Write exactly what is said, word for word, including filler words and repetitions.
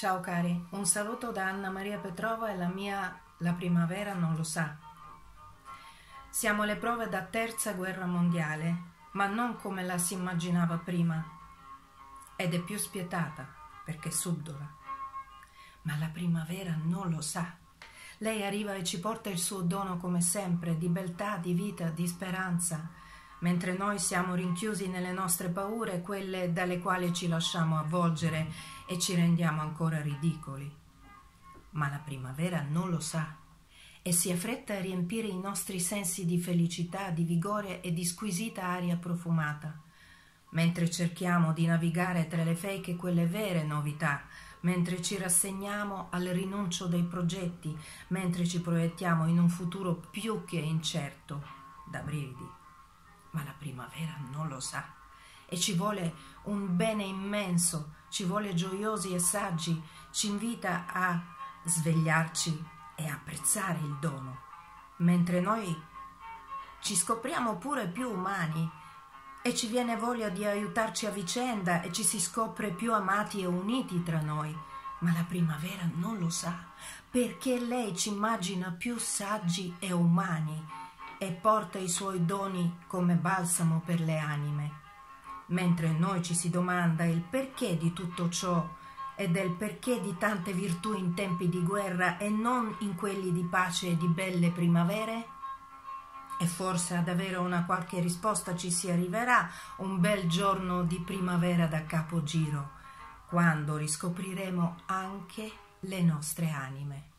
Ciao cari, un saluto da Anna Maria Petrova e la mia La primavera non lo sa. Siamo alle prove da terza guerra mondiale, ma non come la si immaginava prima. Ed è più spietata, perché subdola. Ma la primavera non lo sa. Lei arriva e ci porta il suo dono come sempre, di beltà, di vita, di speranza, mentre noi siamo rinchiusi nelle nostre paure, quelle dalle quali ci lasciamo avvolgere e ci rendiamo ancora ridicoli. Ma la primavera non lo sa e si affretta a riempire i nostri sensi di felicità, di vigore e di squisita aria profumata, mentre cerchiamo di navigare tra le fake e quelle vere novità, mentre ci rassegniamo al rinuncio dei progetti, mentre ci proiettiamo in un futuro più che incerto, da brividi. Ma la primavera non lo sa e ci vuole un bene immenso, ci vuole gioiosi e saggi, ci invita a svegliarci e apprezzare il dono, mentre noi ci scopriamo pure più umani e ci viene voglia di aiutarci a vicenda e ci si scopre più amati e uniti tra noi. Ma la primavera non lo sa, perché lei ci immagina più saggi e umani e porta i suoi doni come balsamo per le anime, mentre noi ci si domanda il perché di tutto ciò e del perché di tante virtù in tempi di guerra e non in quelli di pace e di belle primavere? E forse ad avere una qualche risposta ci si arriverà un bel giorno di primavera da capogiro, quando riscopriremo anche le nostre anime.